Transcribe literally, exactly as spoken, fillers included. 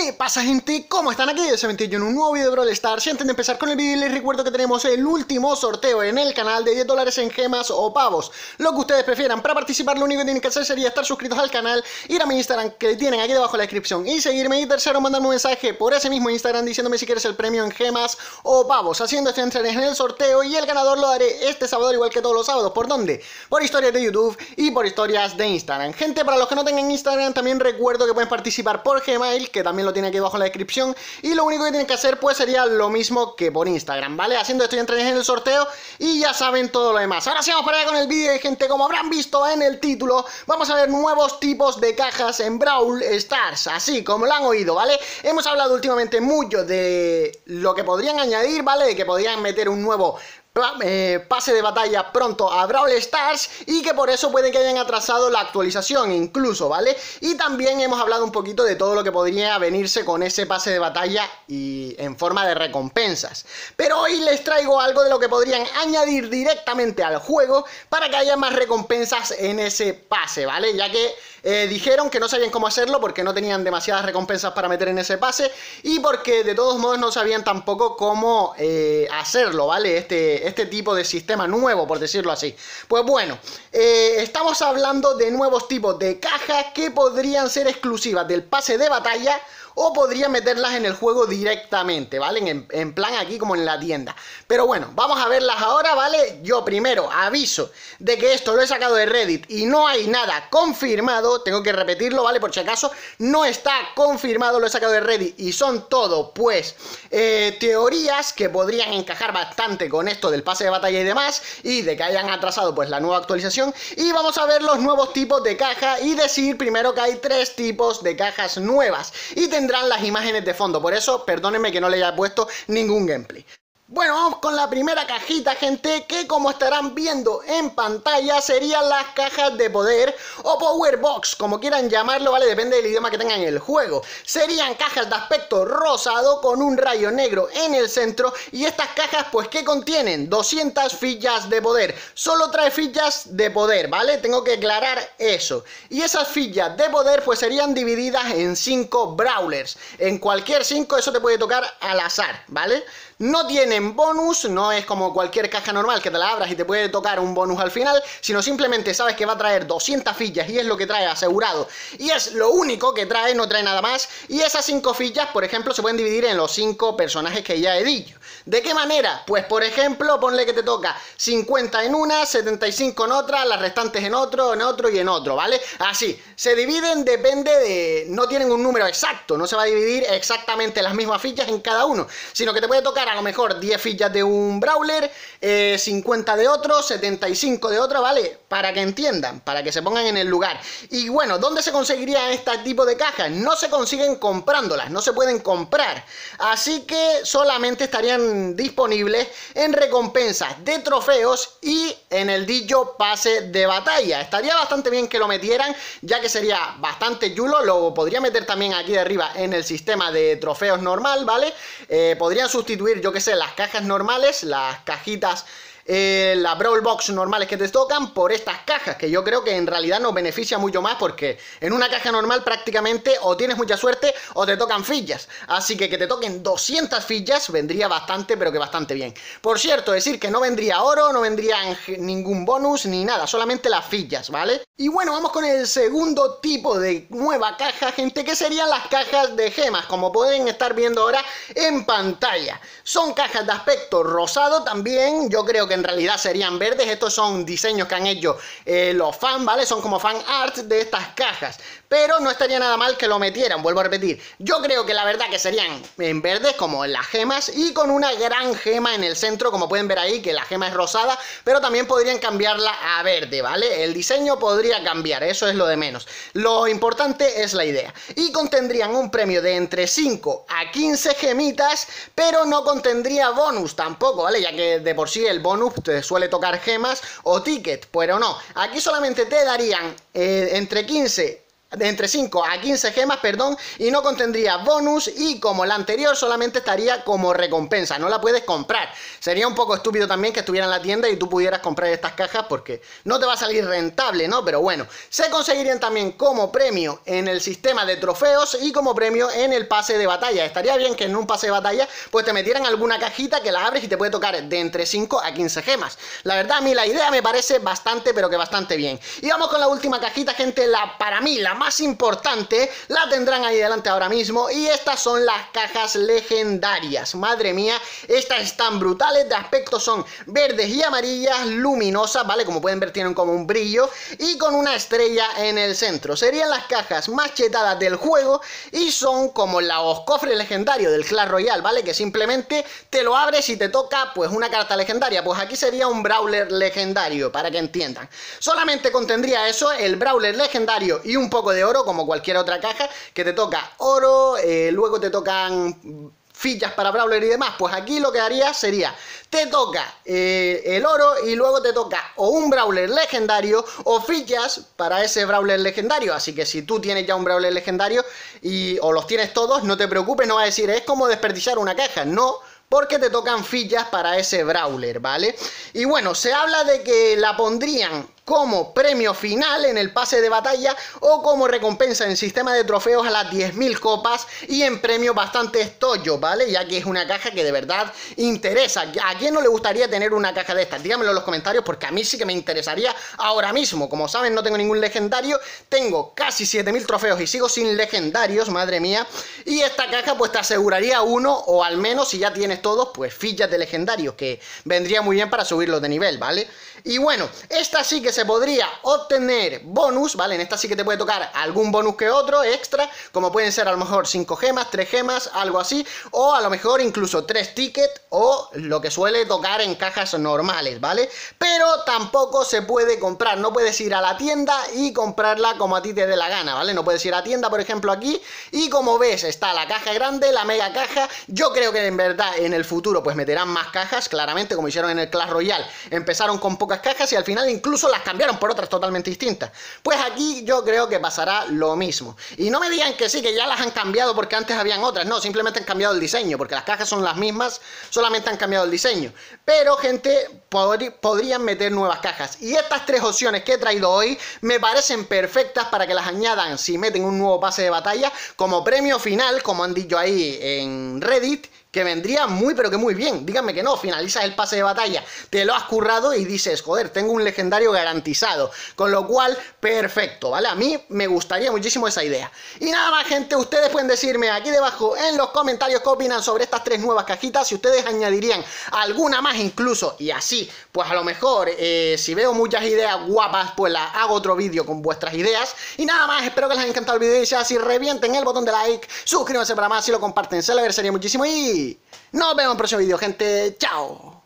¿Qué pasa, gente? ¿Cómo están? Aquí yo soy en un nuevo video de Brawl Stars. Y antes de empezar con el vídeo les recuerdo que tenemos el último sorteo en el canal de diez dólares en gemas o pavos, lo que ustedes prefieran. Para participar lo único que tienen que hacer sería estar suscritos al canal, ir a mi Instagram que tienen aquí debajo en la descripción y seguirme, y tercero mandarme un mensaje por ese mismo Instagram diciéndome si quieres el premio en gemas o pavos. Haciendo esto entraré en el sorteo y el ganador lo daré este sábado igual que todos los sábados. ¿Por dónde? Por historias de YouTube y por historias de Instagram. Gente, para los que no tengan Instagram también recuerdo que pueden participar por Gmail, que también lo tiene aquí abajo en la descripción, y lo único que tienen que hacer pues sería lo mismo que por Instagram, ¿vale? Haciendo esto ya entraréis en el sorteo y ya saben todo lo demás. Ahora sí vamos para allá con el vídeo, gente. Como habrán visto en el título, vamos a ver nuevos tipos de cajas en Brawl Stars, así como lo han oído, ¿vale? Hemos hablado últimamente mucho de lo que podrían añadir, ¿vale? De que podrían meter un nuevo Eh, pase de batalla pronto a Brawl Stars y que por eso puede que hayan atrasado la actualización incluso, ¿vale? Y también hemos hablado un poquito de todo lo que podría venirse con ese pase de batalla y en forma de recompensas. Pero hoy les traigo algo de lo que podrían añadir directamente al juego para que haya más recompensas en ese pase, ¿vale? Ya que eh, dijeron que no sabían cómo hacerlo porque no tenían demasiadas recompensas para meter en ese pase y porque de todos modos no sabían tampoco cómo eh, hacerlo, ¿vale? Este este tipo de sistema nuevo, por decirlo así. Pues bueno, eh, estamos hablando de nuevos tipos de cajas que podrían ser exclusivas del pase de batalla o podrían meterlas en el juego directamente, ¿vale? En, en plan aquí como en la tienda. Pero bueno, vamos a verlas ahora, ¿vale? Yo primero aviso de que esto lo he sacado de Reddit y no hay nada confirmado. Tengo que repetirlo, ¿vale? Por si acaso no está confirmado, lo he sacado de Reddit y son todo, pues, eh, teorías que podrían encajar bastante con esto del pase de batalla y demás, y de que hayan atrasado pues la nueva actualización. Y vamos a ver los nuevos tipos de caja y decir primero que hay tres tipos de cajas nuevas y tendrán las imágenes de fondo, por eso perdónenme que no le haya puesto ningún gameplay. Bueno, vamos con la primera cajita, gente, que como estarán viendo en pantalla serían las cajas de poder o Power Box, como quieran llamarlo, ¿vale? Depende del idioma que tengan en el juego. Serían cajas de aspecto rosado con un rayo negro en el centro y estas cajas pues ¿qué contienen? doscientas fichas de poder. Solo trae fichas de poder, ¿vale? Tengo que aclarar eso. Y esas fichas de poder pues serían divididas en cinco brawlers. En cualquier cinco eso te puede tocar al azar, ¿vale? No tienen bonus, no es como cualquier caja normal que te la abras y te puede tocar un bonus al final, sino simplemente sabes que va a traer doscientas fichas y es lo que trae asegurado. Y es lo único que trae, no trae nada más. Y esas cinco fichas, por ejemplo, se pueden dividir en los cinco personajes que ya he dicho. ¿De qué manera? Pues por ejemplo, ponle que te toca cincuenta en una, setenta y cinco en otra, las restantes en otro, en otro y en otro, ¿vale? Así, se dividen, depende de... no tienen un número exacto, no se va a dividir exactamente las mismas fichas en cada uno, sino que te puede tocar a lo mejor diez fichas de un brawler, eh, cincuenta de otro, setenta y cinco de otro, ¿vale? Para que entiendan, para que se pongan en el lugar. Y bueno, ¿dónde se conseguirían este tipo de cajas? No se consiguen comprándolas, no se pueden comprar. Así que solamente estarían disponibles en recompensas de trofeos y en el dicho pase de batalla. Estaría bastante bien que lo metieran, ya que sería bastante chulo. Lo podría meter también aquí de arriba en el sistema de trofeos normal, ¿vale? Eh, podrían sustituir, yo que sé, las cajas normales, las cajitas, eh, las Brawl Box normales que te tocan por estas cajas, que yo creo que en realidad nos beneficia mucho más porque en una caja normal prácticamente o tienes mucha suerte o te tocan fichas, así que que te toquen doscientas fichas vendría bastante, pero que bastante bien. Por cierto, decir que no vendría oro, no vendría ningún bonus ni nada, solamente las fichas, ¿vale? Y bueno, vamos con el segundo tipo de nueva caja, gente, que serían las cajas de gemas, como pueden estar viendo ahora en pantalla. Son cajas de aspecto rosado también, yo creo que en realidad serían verdes. Estos son diseños que han hecho eh, los fans, ¿vale? Son como fan art de estas cajas, pero no estaría nada mal que lo metieran, vuelvo a repetir. Yo creo que la verdad que serían en verdes como en las gemas y con una gran gema en el centro, como pueden ver ahí, que la gema es rosada, pero también podrían cambiarla a verde, ¿vale? El diseño podría cambiar, eso es lo de menos. Lo importante es la idea. Y contendrían un premio de entre cinco a quince gemitas, pero no contendría bonus tampoco, ¿vale? Ya que de por sí el bonus te suele tocar gemas o ticket, pero no. Aquí solamente te darían eh, entre quince de entre cinco a quince gemas, perdón, y no contendría bonus, y como la anterior solamente estaría como recompensa, no la puedes comprar. Sería un poco estúpido también que estuviera en la tienda y tú pudieras comprar estas cajas porque no te va a salir rentable, ¿no? Pero bueno, se conseguirían también como premio en el sistema de trofeos y como premio en el pase de batalla. Estaría bien que en un pase de batalla pues te metieran alguna cajita que la abres y te puede tocar de entre cinco a quince gemas. La verdad, a mí la idea me parece bastante, pero que bastante bien. Y vamos con la última cajita, gente, la para mí la más importante, la tendrán ahí delante ahora mismo, y estas son las cajas legendarias. Madre mía, estas están brutales, de aspecto son verdes y amarillas, luminosas, ¿vale? Como pueden ver tienen como un brillo y con una estrella en el centro. Serían las cajas más chetadas del juego y son como los cofres legendarios del Clash Royale, ¿vale? Que simplemente te lo abres y te toca pues una carta legendaria. Pues aquí sería un Brawler legendario, para que entiendan. Solamente contendría eso, el Brawler legendario y un poco de oro, como cualquier otra caja, que te toca oro, eh, luego te tocan fichas para Brawler y demás. Pues aquí lo que haría sería, te toca eh, el oro y luego te toca o un Brawler legendario o fichas para ese Brawler legendario. Así que si tú tienes ya un Brawler legendario y, o los tienes todos, no te preocupes, no vas a decir es como desperdiciar una caja, no, porque te tocan fichas para ese Brawler, ¿vale? Y bueno, se habla de que la pondrían como premio final en el pase de batalla o como recompensa en sistema de trofeos a las diez mil copas y en premio bastante estollo, ¿vale? Ya que es una caja que de verdad interesa. ¿A quién no le gustaría tener una caja de estas? Díganmelo en los comentarios porque a mí sí que me interesaría ahora mismo. Como saben, no tengo ningún legendario, tengo casi siete mil trofeos y sigo sin legendarios, madre mía. Y esta caja pues te aseguraría uno, o al menos si ya tienes todos, pues fichas de legendarios, que vendría muy bien para subirlos de nivel, ¿vale? Y bueno, esta sí que se podría obtener bonus, ¿vale? En esta sí que te puede tocar algún bonus que otro extra, como pueden ser a lo mejor cinco gemas, tres gemas, algo así, o a lo mejor incluso tres tickets, o lo que suele tocar en cajas normales, ¿vale? Pero tampoco se puede comprar, no puedes ir a la tienda y comprarla como a ti te dé la gana, ¿vale? No puedes ir a la tienda, por ejemplo, aquí, y como ves, está la caja grande, la mega caja. Yo creo que en verdad en el futuro pues meterán más cajas, claramente, como hicieron en el Clash Royale, empezaron con pocas cajas y al final incluso las cambiaron por otras totalmente distintas. Pues aquí yo creo que pasará lo mismo. Y no me digan que sí, que ya las han cambiado porque antes habían otras. No, simplemente han cambiado el diseño, porque las cajas son las mismas, solamente han cambiado el diseño. Pero, gente, pod podrían meter nuevas cajas. Y estas tres opciones que he traído hoy me parecen perfectas para que las añadan si meten un nuevo pase de batalla como premio final, como han dicho ahí en Reddit, que vendría muy pero que muy bien. Díganme que no, finalizas el pase de batalla, te lo has currado y dices, joder, tengo un legendario garantizado, con lo cual, perfecto, ¿vale? A mí me gustaría muchísimo esa idea. Y nada más, gente, ustedes pueden decirme aquí debajo en los comentarios qué opinan sobre estas tres nuevas cajitas, si ustedes añadirían alguna más incluso, y así, pues a lo mejor, eh, si veo muchas ideas guapas, pues las hago otro vídeo con vuestras ideas. Y nada más, espero que les haya encantado el vídeo y si así, revienten el botón de like, suscríbanse para más, si lo comparten, se lo agradecería muchísimo y nos vemos en el próximo vídeo, gente. ¡Chao!